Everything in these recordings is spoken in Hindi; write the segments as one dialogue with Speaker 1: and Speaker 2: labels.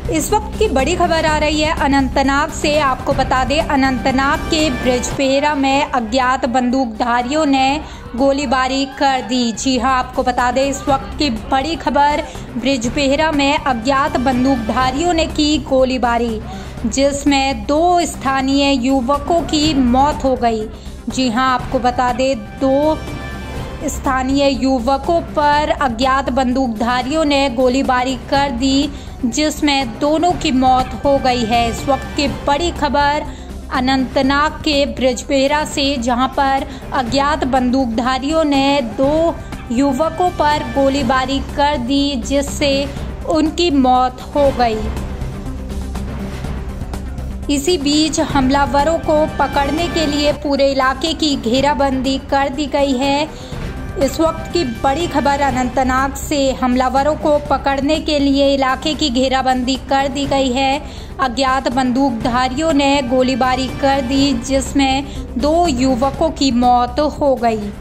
Speaker 1: इस वक्त की बड़ी खबर आ रही है अनंतनाग से। आपको बता दें, अनंतनाग के ब्रिजपेहरा में अज्ञात बंदूकधारियों ने गोलीबारी कर दी। जी हां, आपको बता दें, इस वक्त की बड़ी खबर, ब्रिजपेहरा में अज्ञात बंदूकधारियों ने की गोलीबारी, जिसमें 2 स्थानीय युवकों की मौत हो गई। जी हां, आपको बता दें, 2 स्थानीय युवकों पर अज्ञात बंदूकधारियों ने गोलीबारी कर दी, जिसमें दोनों की मौत हो गई है। इस वक्त की बड़ी खबर अनंतनाग के ब्रिजपेहरा से, जहां पर अज्ञात बंदूकधारियों ने 2 युवकों पर गोलीबारी कर दी, जिससे उनकी मौत हो गई। इसी बीच हमलावरों को पकड़ने के लिए पूरे इलाके की घेराबंदी कर दी गई है। इस वक्त की बड़ी खबर अनंतनाग से, हमलावरों को पकड़ने के लिए इलाके की घेराबंदी कर दी गई है। अज्ञात बंदूकधारियों ने गोलीबारी कर दी, जिसमें 2 युवकों की मौत हो गई।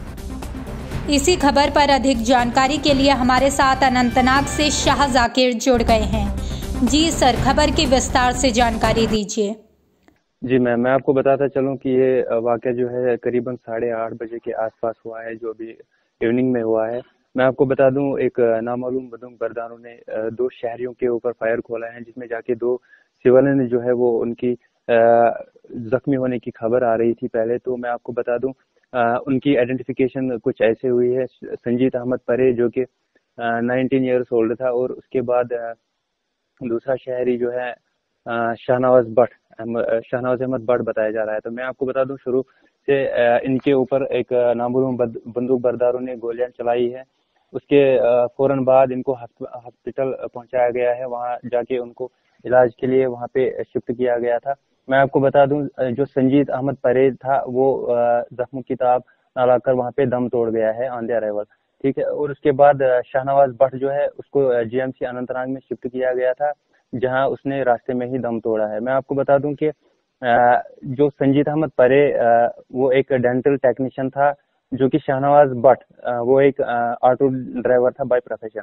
Speaker 1: इसी खबर पर अधिक जानकारी के लिए हमारे साथ अनंतनाग से शाह जाकिर जुड़ गए हैं। जी सर, खबर की विस्तार से जानकारी दीजिए।
Speaker 2: जी मैम, मैं आपको बताता चलूं कि ये वाक़या जो है करीबन 8:30 बजे के आसपास हुआ है, जो अभी इवनिंग में हुआ है। मैं आपको बता दूं, एक नामालूम बंदूकबरदारों ने 2 शहरियों के ऊपर फायर खोला है, जिसमें जाके 2 सिविलियन जो है वो उनकी जख्मी होने की खबर आ रही थी पहले। तो मैं आपको बता दूं, उनकी आइडेंटिफिकेशन कुछ ऐसे हुई है। संजीत अहमद परे, जो कि 19 ईयर्स ओल्ड था, और उसके बाद दूसरा शहरी जो है शाहनवाज अहमद भट्ट बताया जा रहा है। तो मैं आपको बता दूं, शुरू से इनके ऊपर एक नामालूम बंदूक बरदारों ने गोलियां चलाई है। उसके फौरन बाद इनको हॉस्पिटल पहुंचाया गया है। वहां जाके उनको इलाज के लिए वहां पे शिफ्ट किया गया था। मैं आपको बता दूं, जो संजीत अहमद परेज था वो जख्मों की ताब ना लाकर वहां पे दम तोड़ गया है ऑन द अराइवल, ठीक है। और उसके बाद शाहनवाज भट्ट जो है उसको जीएमसी अनंतनाग में शिफ्ट किया गया था, जहां उसने रास्ते में ही दम तोड़ा है। मैं आपको बता दूं कि जो संजीत अहमद परे वो एक डेंटल टेक्नीशियन था, जो कि शाहनवाज भट्ट वो एक ऑटो ड्राइवर था बाय प्रोफेशन।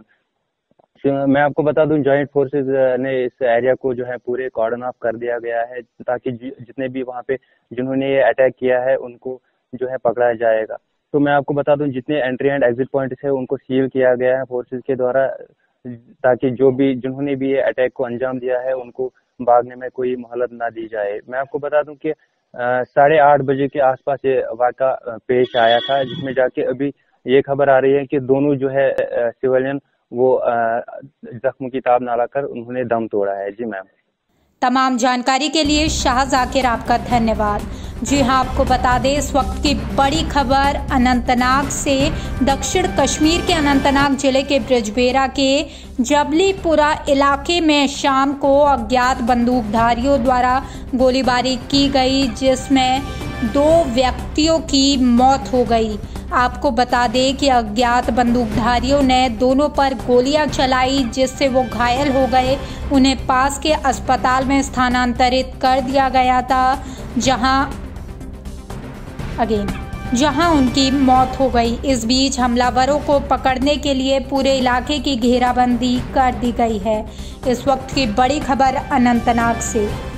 Speaker 2: मैं आपको बता दूं, जॉइंट फोर्सेस ने इस एरिया को जो है पूरे कॉर्डन ऑफ कर दिया गया है, ताकि जितने भी वहां पे जिन्होंने ये अटैक किया है उनको जो है पकड़ा जाएगा। तो मैं आपको बता दूं, जितने एंट्री एंड एग्जिट पॉइंट्स है उनको सील किया गया है फोर्सेस के द्वारा, ताकि जिन्होंने भी ये अटैक को अंजाम दिया है उनको भागने में कोई मोहलत ना दी जाए। मैं आपको बता दूं कि 8:30 बजे के आसपास ये वाक़ा पेश आया था, जिसमें जाके अभी ये खबर आ रही है कि दोनों जो है सिविलियन वो जख्मों की ताब ना लाकर उन्होंने दम तोड़ा है। जी मैम।
Speaker 1: तमाम जानकारी के लिए शाह जाकिर आपका धन्यवाद। जी हां, आपको बता दें, इस वक्त की बड़ी खबर अनंतनाग से, दक्षिण कश्मीर के अनंतनाग जिले के ब्रिजपेहरा के जबलीपुरा इलाके में शाम को अज्ञात बंदूकधारियों द्वारा गोलीबारी की गई, जिसमें 2 व्यक्तियों की मौत हो गई। आपको बता दें कि अज्ञात बंदूकधारियों ने दोनों पर गोलियां चलाई, जिससे वो घायल हो गए। उन्हें पास के अस्पताल में स्थानांतरित कर दिया गया था, जहां उनकी मौत हो गई। इस बीच हमलावरों को पकड़ने के लिए पूरे इलाके की घेराबंदी कर दी गई है। इस वक्त की बड़ी खबर अनंतनाग से।